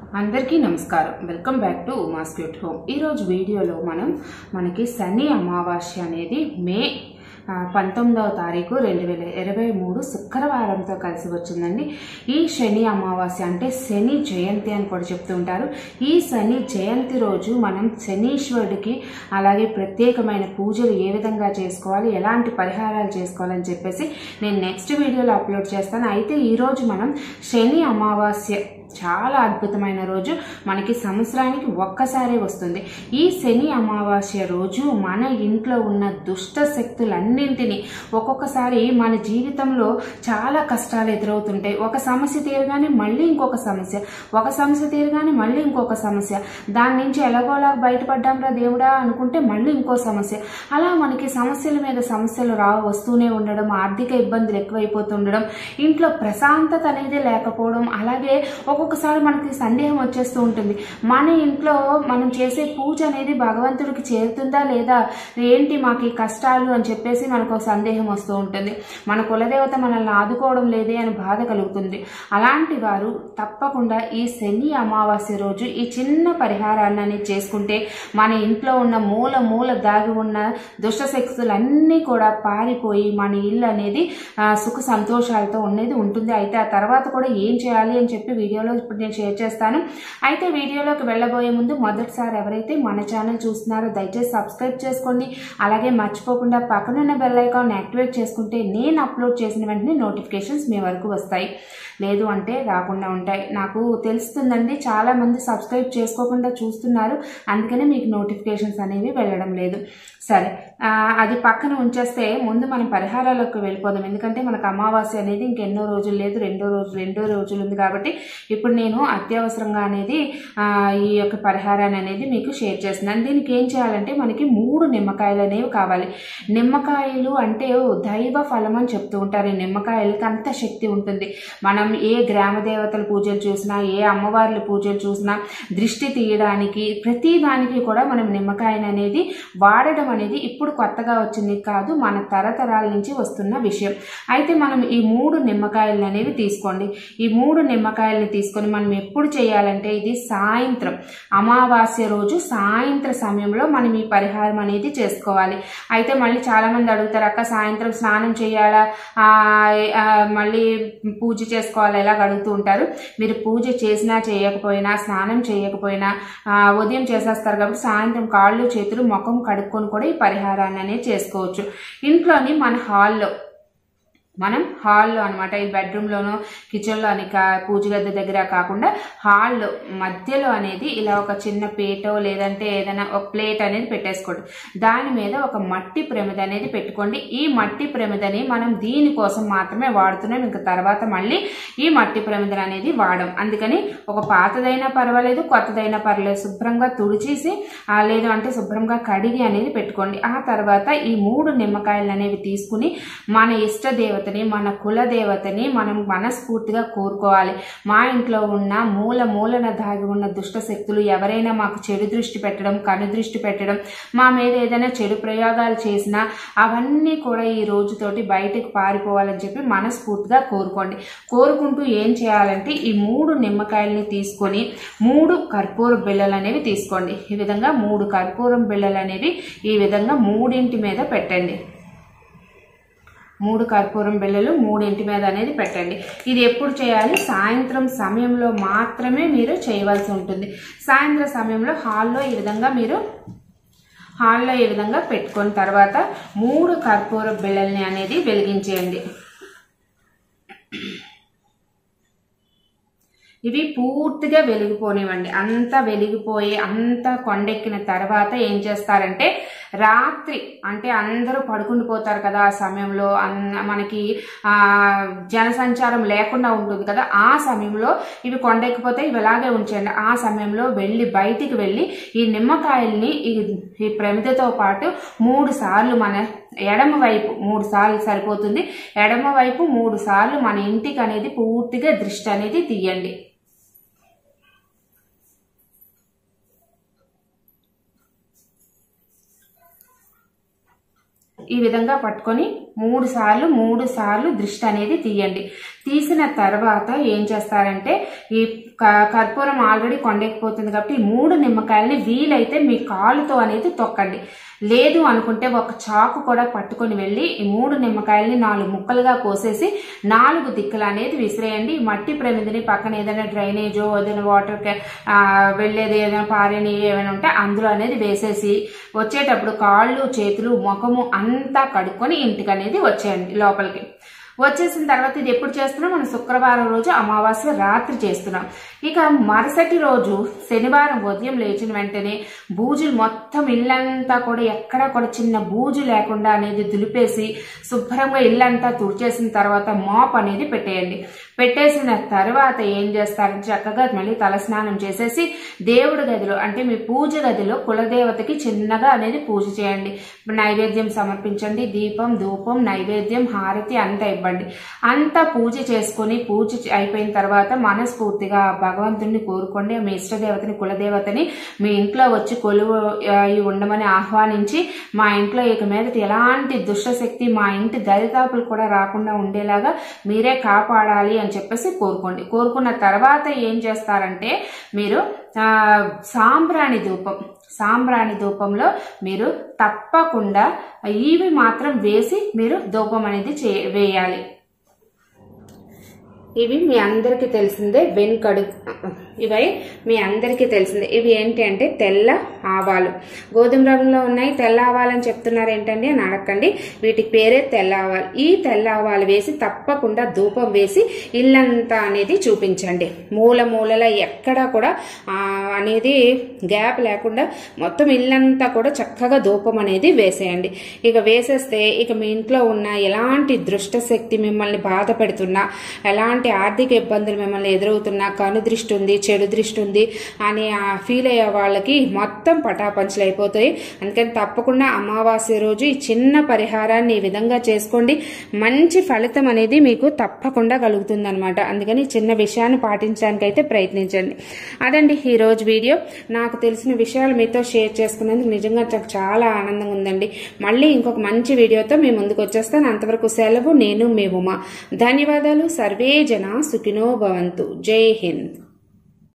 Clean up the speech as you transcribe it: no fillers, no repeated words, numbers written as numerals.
అందరికీ నమస్కారం. Welcome back to Uma's cute home. ఈరోజు వీడియోలో మనకి శని అమావాస్య అనేది మే 19వ తారీఖు 2023 శుక్రవారంతో కలిసి వచ్చిందండి. ఈ శని అమావాస్య అంటే శని జయంతి అని కూడా చెప్తూ ఉంటారు. ఈ శని జయంతి రోజు మనం శనీశ్వరుడికి అలాగే ప్రత్యేకమైన పూజలు ఏ విధంగా చేసుకోవాలి, ఎలాంటి పరిహారాలు చేసుకోవాలని చెప్పేసి నేను నెక్స్ట్ వీడియోలో అప్లోడ్ చేస్తాను. అయితే ఈరోజు మనం శని అమావాస్య చాలా అద్భుతమైన రోజు, మనకి సంవత్సరానికి ఒక్కసారి వస్తుంది. ఈ శని అమావాస్య రోజు మన ఇంట్లో ఉన్న దుష్ట శక్తులన్నింటినీ ఒక్కొక్కసారి మన జీవితంలో చాలా కష్టాలు ఎదురవుతుంటాయి. ఒక సమస్య తీరగానే మళ్ళీ ఇంకొక సమస్య, ఒక సమస్య తీరగానే మళ్ళీ ఇంకొక సమస్య, దాని నుంచి ఎలాగోలా బయటపడ్డాంరా దేవుడా అనుకుంటే మళ్ళీ ఇంకో సమస్య, అలా మనకి సమస్యల మీద సమస్యలు వస్తూనే ఉండడం, ఆర్థిక ఇబ్బందులు ఎక్కువైపోతుండడం, ఇంట్లో ప్రశాంతత అనేది లేకపోవడం, అలాగే ఒక్కొక్కసారి మనకి సందేహం వచ్చేస్తూ ఉంటుంది, మన ఇంట్లో మనం చేసే పూజ అనేది భగవంతుడికి చేరుతుందా లేదా, ఏంటి మాకు ఈ కష్టాలు అని చెప్పేసి మనకు సందేహం వస్తూ ఉంటుంది. మన కులదేవత మనల్ని ఆదుకోవడం లేదే అని బాధ కలుగుతుంది. అలాంటి వారు తప్పకుండా ఈ శని అమావాస్య రోజు ఈ చిన్న పరిహారాన్ని అనేది చేసుకుంటే మన ఇంట్లో ఉన్న మూల దాగి ఉన్న దుష్ట శక్తులన్నీ కూడా పారిపోయి మన ఇల్లు అనేది సుఖ సంతోషాలతో ఉండేది ఉంటుంది. అయితే ఆ తర్వాత కూడా ఏం చేయాలి అని చెప్పి వీడియోలో ఇప్పుడు నేను షేర్ చేస్తాను. అయితే వీడియోలోకి వెళ్ళబోయే ముందు మొదటిసారి ఎవరైతే మన ఛానల్ చూస్తున్నారో దయచేసి సబ్స్క్రైబ్ చేసుకోండి. అలాగే మర్చిపోకుండా పక్కనున్న బెల్ ఐకాన్ యాక్టివేట్ చేసుకుంటే నేను అప్లోడ్ చేసిన వెంటనే నోటిఫికేషన్స్ మీ వరకు వస్తాయి. లేదు అంటే రాకుండా ఉంటాయి. నాకు తెలుస్తుందండి, చాలా మంది సబ్స్క్రైబ్ చేసుకోకుండా చూస్తున్నారు, అందుకనే మీకు నోటిఫికేషన్స్ అనేవి వెళ్ళడం లేదు. సరే, అది పక్కన ఉంచేస్తే ముందు మనం పరిహారాలకు వెళ్ళిపోదాం. ఎందుకంటే మనకు అమావాస్య అనేది ఇంకెన్నో రోజులు లేదు, రెండో రోజులు ఉంది. కాబట్టి ఇప్పుడు నేను అత్యవసరంగా అనేది ఈ యొక్క పరిహారాన్ని అనేది మీకు షేర్ చేస్తున్నాను. దీనికి ఏం చేయాలంటే మనకి 3 నిమ్మకాయలు అనేవి కావాలి. నిమ్మకాయలు అంటే దైవ ఫలం అని చెప్తూ ఉంటారు. ఈ నిమ్మకాయలకి అంత శక్తి ఉంటుంది. మనం ఏ గ్రామ దేవతల పూజలు చూసినా, ఏ అమ్మవార్ల పూజలు చూసినా, దృష్టి తీయడానికి ప్రతి దానికి కూడా మనం నిమ్మకాయను అనేది వాడడం అనేది ఇప్పుడు కొత్తగా వచ్చింది కాదు, మన తరతరాల నుంచి వస్తున్న విషయం. అయితే మనం ఈ 3 నిమ్మకాయలు అనేవి తీసుకోండి. ఈ 3 నిమ్మకాయలని తీసుకొని మనం ఎప్పుడు చేయాలంటే ఇది సాయంత్రం అమావాస్య రోజు సాయంత్ర సమయంలో మనం ఈ పరిహారం అనేది చేసుకోవాలి. అయితే మళ్ళీ చాలా మంది అడుగుతారు, అక్క సాయంత్రం స్నానం చేయాలా, మళ్ళీ పూజ చేసుకోవాలా, ఇలా అడుగుతూ ఉంటారు. మీరు పూజ చేసినా చేయకపోయినా, స్నానం చేయకపోయినా ఉదయం చేసేస్తారు కాబట్టి సాయంత్రం కాళ్ళు చేతులు ముఖం కడుక్కొని కూడా ఈ పరిహారాన్ని అనేది చేసుకోవచ్చు. ఇంట్లోని మన హాల్లో అనమాట, ఈ బెడ్రూమ్లోనో కిచెన్లో అని పూజ గది దగ్గర కాకుండా హాల్లో మధ్యలో అనేది ఇలా ఒక చిన్న పీటో లేదంటే ఏదైనా ఒక ప్లేట్ అనేది పెట్టేసుకోండి. దాని మీద ఒక మట్టి ప్రమిద అనేది పెట్టుకోండి. ఈ మట్టి ప్రమిదని మనం దీనికోసం మాత్రమే వాడుతున్నాం, ఇంకా తర్వాత మళ్ళీ ఈ మట్టి ప్రమిదను అనేది వాడం. అందుకని ఒక పాతదైనా పర్వాలేదు, కొత్తదైనా పర్వాలేదు, శుభ్రంగా తుడిచేసి లేదు అంటే శుభ్రంగా కడిగి అనేది పెట్టుకోండి. ఆ తర్వాత ఈ 3 నిమ్మకాయలు అనేవి తీసుకుని మన ఇష్ట దేవత, మన కుల దేవతని మనం మనస్ఫూర్తిగా కోరుకోవాలి. మా ఇంట్లో ఉన్న మూలన దాగి ఉన్న దుష్ట శక్తులు ఎవరైనా మాకు చెడు దృష్టి పెట్టడం, కను దృష్టి పెట్టడం, మా మీద ఏదైనా చెడు ప్రయోగాలు చేసినా అవన్నీ కూడా ఈ రోజుతోటి బయటకు పారిపోవాలని చెప్పి మనస్ఫూర్తిగా కోరుకోండి. కోరుకుంటూ ఏం చేయాలంటే ఈ 3 నిమ్మకాయలని తీసుకొని 3 కర్పూర బిళ్ళలు అనేవి తీసుకోండి. ఈ విధంగా 3 కర్పూరం బిళ్ళలు అనేవి ఈ విధంగా 3 మీద పెట్టండి. 3 కర్పూరం బిళ్ళలు 3 మీద అనేది పెట్టండి. ఇది ఎప్పుడు చేయాలి? సాయంత్రం సమయంలో మాత్రమే మీరు చేయవలసి ఉంటుంది. సాయంత్రం సమయంలో హాల్లో ఈ విధంగా పెట్టుకున్న తర్వాత 3 కర్పూర బిళ్ళల్ని అనేది వెలిగించేయండి. ఇవి పూర్తిగా వెలిగిపోనివ్వండి. అంతా వెలిగిపోయి అంతా కొండెక్కిన తర్వాత ఏం చేస్తారంటే రాత్రి అంటే అందరూ పడుకుండిపోతారు కదా, ఆ సమయంలో మనకి జనసంచారం లేకుండా ఉంటుంది కదా, ఆ సమయంలో ఇవి కొండెక్కిపోతే ఇవి అలాగే ఉంచండి. ఆ సమయంలో బయటికి వెళ్ళి ఈ నిమ్మకాయల్ని ఈ ప్రమిదతో పాటు 3 సార్లు మన ఎడమ వైపు 3 సార్లు సరిపోతుంది. ఎడమ వైపు 3 సార్లు మన ఇంటికి అనేది పూర్తిగా దృష్టి అనేది తీయండి. ఈ విధంగా పట్టుకొని 3 సార్లు దృష్టి అనేది తీయండి. తీసిన తర్వాత ఏం చేస్తారంటే ఈ కర్పూరం ఆల్రెడీ కొండెక్కిపోతుంది కాబట్టి 3 నిమ్మకాయలని వీలైతే మీ కాలుతో అనేది తొక్కండి. లేదు అనుకుంటే ఒక చాకు కూడా పట్టుకొని వెళ్ళి ఈ 3 నిమ్మకాయలని 4 ముక్కలుగా కోసేసి 4 దిక్కులు అనేది విసిరేయండి. మట్టి ప్రమిదిని పక్కన ఏదైనా డ్రైనేజో ఏదైనా వాటర్ వెళ్ళేది ఏదైనా పారేని ఏమైనా ఉంటే అందులో అనేది వేసేసి వచ్చేటప్పుడు కాళ్ళు చేతులు ముఖము అంతా కడుక్కొని ఇంటికి అనేది వచ్చేయండి లోపలికి. వచ్చేసిన తర్వాత ఇది ఎప్పుడు చేస్తున్నాం, మనం శుక్రవారం రోజు అమావాస్య రాత్రి చేస్తున్నాం. ఇక మరుసటి రోజు శనివారం ఉదయం లేచిన వెంటనే బూజులు మొత్తం ఇల్లంతా కూడా ఎక్కడా కూడా చిన్న బూజు లేకుండా అనేది దులిపేసి శుభ్రంగా ఇల్లంతా తుడిచేసిన తర్వాత మాప్ అనేది పెట్టేయండి. పెట్టేసిన తర్వాత ఏం చేస్తారంటే చక్కగా మళ్ళీ తలస్నానం చేసేసి దేవుడి గదిలో అంటే మీ పూజ గదిలో కులదేవతకి చిన్నగా అనేది పూజ చేయండి. నైవేద్యం సమర్పించండి. దీపం ధూపం నైవేద్యం హారతి అంతా ఇవ్వండి. అంతా పూజ చేసుకుని పూజ అయిపోయిన తర్వాత మనస్ఫూర్తిగా భగవంతుడిని కోరుకోండి. మీ ఇష్టదేవతని కులదేవతని మీ ఇంట్లో వచ్చి కొలువు ఉండమని ఆహ్వానించి మా ఇంట్లో ఇక మీదట ఎలాంటి దుష్టశక్తి మా ఇంటి దరిదాపులు కూడా రాకుండా ఉండేలాగా మీరే కాపాడాలి అని చెప్పేసి కోరుకోండి. కోరుకున్న తర్వాత ఏం చేస్తారంటే మీరు సాంబ్రాణి ధూపంలో మీరు తప్పకుండా ఇవి మాత్రం వేసి మీరు ధూపం అనేది వేయాలి. ఇవి మీ అందరికీ తెలిసిందే ఇవి మీ అందరికీ తెలిసిందే. ఇవి ఏంటి అంటే తెల్ల ఆవాలు, గోధుమ రంగులో ఉన్నాయి. తెల్ల ఆవాలని చెప్తున్నారు ఏంటండి అని అడగండి. వీటికి పేరే తెల్ల ఆవాలు. ఈ తెల్ల ఆవాలు వేసి తప్పకుండా ధూపం వేసి ఇల్లంతా అనేది చూపించండి. మూలల ఎక్కడా కూడా అనేది గ్యాప్ లేకుండా మొత్తం ఇల్లంతా కూడా చక్కగా ధూపం అనేది వేసేయండి. ఇక వేసేస్తే ఇక మీ ఇంట్లో ఉన్న ఎలాంటి దుష్ట శక్తి మిమ్మల్ని బాధ పెడుతున్నా, ఎలాంటి ఆర్థిక ఇబ్బందులు మిమ్మల్ని ఎదురవుతున్నా, కను దృష్టి ఉంది చెడు దృష్టి ఉంది అని ఫీల్ అయ్యే వాళ్ళకి మొత్తం పటాపంచలు అయిపోతాయి. అందుకని తప్పకుండా అమావాస్య రోజు ఈ చిన్న పరిహారాన్ని ఈ విధంగా చేసుకోండి. మంచి ఫలితం అనేది మీకు తప్పకుండా కలుగుతుంది అనమాట. అందుకని చిన్న విషయాన్ని పాటించడానికి అయితే ప్రయత్నించండి. అదండి ఈ రోజు వీడియో. నాకు తెలిసిన విషయాలు మీతో షేర్ చేసుకున్నందుకు నిజంగా నాకు చాలా ఆనందంగా ఉందండి. మళ్ళీ ఇంకొక మంచి వీడియోతో మీ ముందుకు వచ్చేస్తాను. అంతవరకు సెలవు. నేను మీ ఉమా. ధన్యవాదాలు. సర్వే జన సుఖినో భవంతు. జై హింద్.